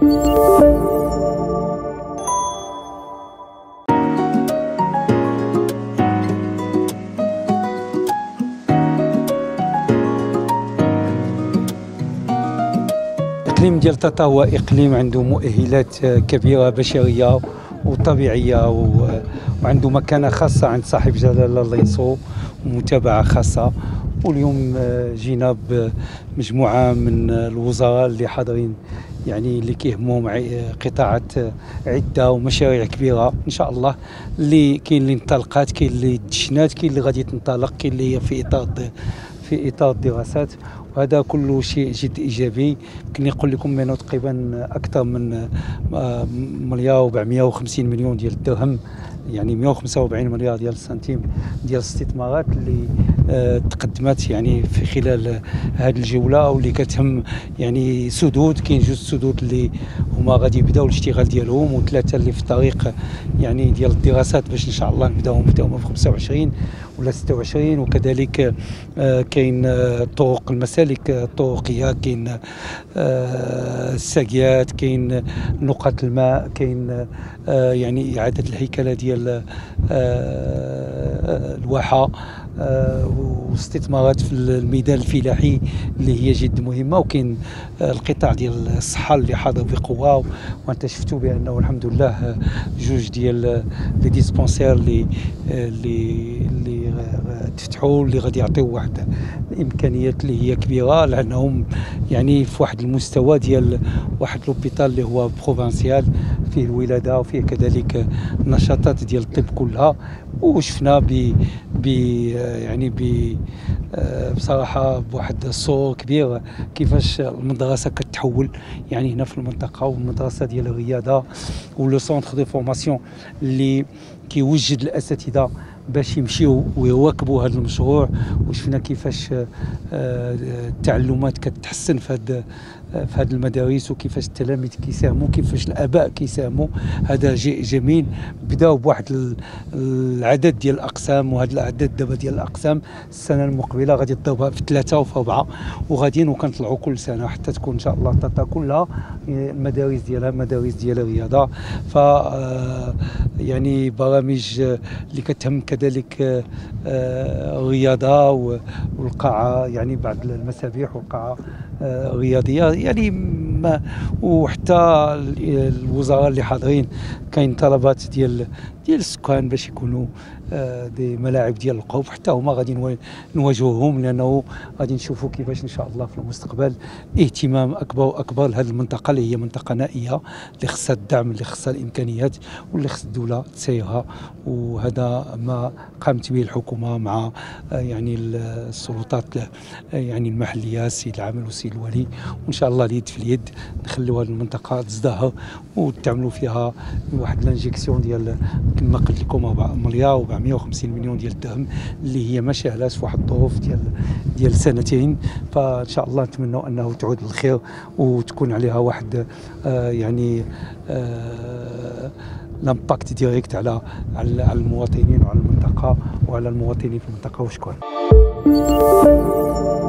الإقليم ديال طاطا هو إقليم عنده مؤهلات كبيرة بشرية وطبيعية وعنده مكانة خاصة عند صاحب جلالة الله ينصرو ومتابعة خاصة. واليوم جينا بمجموعة من الوزراء اللي حاضرين، يعني اللي كيهمهم قطاعات عدة ومشاريع كبيرة إن شاء الله، اللي كاين اللي انطلقات، كاين اللي دشنات، كاين اللي غادي تنطلق، كاين اللي هي في إطار الدراسات. وهذا كله شيء جد إيجابي. يمكن نقول لكم أنه تقريبا أكثر من مليار و450 مليون ديال الدرهم، يعني 145 مليار ديال السنتيم ديال الاستثمارات اللي تقدمت يعني في خلال هذه الجولة، واللي كتهم يعني سدود. كاين جوج سدود اللي هما غادي يبداو الاشتغال ديالهم، وثلاثة اللي في الطريق يعني ديال الدراسات باش إن شاء الله نبداوهم في 25 ولا 26. وكذلك كاين طرق المسالك الطرقية، كاين الساقيات، كاين نقط الماء، كاين يعني إعادة الهيكلة ديال الواحة، واستثمارات في الميدان الفلاحي اللي هي جد مهمة. وكاين القطاع ديال الصحة اللي حاضر بقوة، وانت شفتوا بأنه الحمد لله جوج ديال لي ديسبونسير اللي تفتحوا، اللي غادي يعطيو واحد الامكانيات اللي هي كبيره، لانهم يعني في واحد المستوى ديال واحد لوبيتال اللي هو بروفانسيال، فيه الولاده وفيه كذلك النشاطات ديال الطب كلها. وشفنا بصراحه بواحد الصور كبير كيفاش المدرسه كتحول يعني هنا في المنطقه، والمدرسه ديال الرياضه ولو سونتر دو فورماسيون اللي كيوجد الاساتذه باش يمشيو ويواكبوا هذا المشروع. وشفنا كيفاش التعلمات كتحسن في هذه المدارس، وكيفاش التلاميذ كيساهموا، كيفاش الاباء كيساهموا. هذا شيء جميل. بداو بواحد العدد ديال الاقسام، وهذا العدد دابا ديال الاقسام السنه المقبله غادي تضربها في 3 وفي 4 وغاديين، وكنطلعوا كل سنه حتى تكون ان شاء الله طاطا كلها المدارس ديالها مدارس ديال الرياضه. ف يعني برامج اللي كتهم كذلك الرياضه والقاعه، يعني بعض المسابح والقاعه الرياضيه يعني وحتى الوزراء اللي حاضرين كاين طلبات ديال السكان باش يكونوا دي ملاعب ديال القوف، حتى هما غادي نواجهوهم، لانه غادي نشوفوا كيفاش ان شاء الله في المستقبل اهتمام اكبر واكبر لهذه المنطقه اللي هي منطقه نائيه، اللي خصها الدعم، اللي خصها الامكانيات، واللي خص الدوله تسيرها. وهذا ما قامت به الحكومه مع يعني السلطات يعني المحليه، السيد العامل والسيد الولي، وان شاء الله اليد في اليد نخليو هذه المنطقه تزدهر وتعملوا فيها واحد لانجيكسيون ديال كما قلت لكم 4 مليار و450 مليون ديال الدرهم، اللي هي ما شاهلاش في واحد الظروف ديال سنتين. فان شاء الله نتمنوا انه تعود للخير وتكون عليها واحد يعني لامباكت ديريكت على المواطنين وعلى المنطقه وعلى المواطنين في المنطقه. وشكرا.